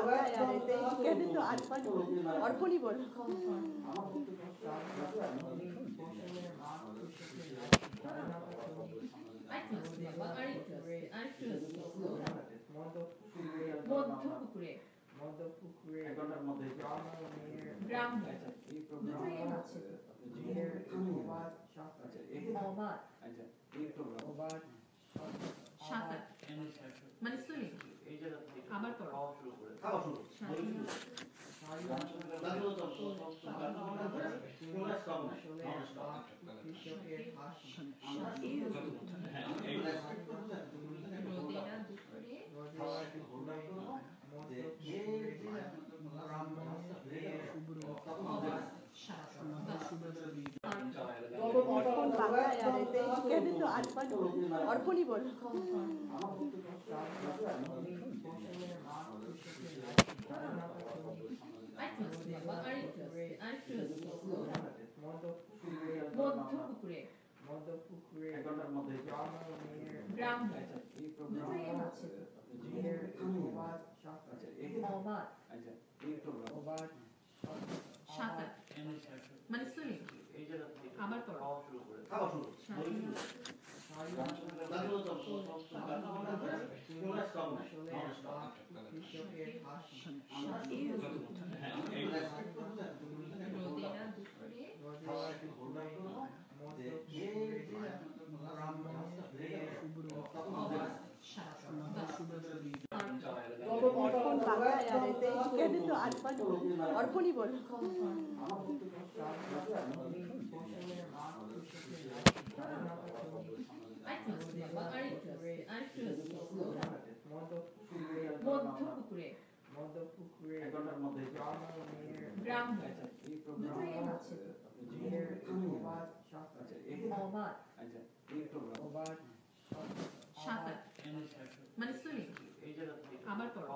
বাংলায় আর এতে এখানে তো আরপান অর্পণই বলো। মধ্যপুকুরে গ্রাম সাঁতার মানে সুইমিং আবার করো অর্পণ বাংলায় আর এতে এখানে তো আরপান অর্পণই বলো। মধ্যপুকুরে গ্রাম সাঁতার মানে সুইমিং আবার করো অর্পণ বাংলায় আর এতে এখানে তো আরপান অর্পণই বলো। মধ্যপুকুরে গ্রাম সাঁতার মানে সুইমিং আবার করো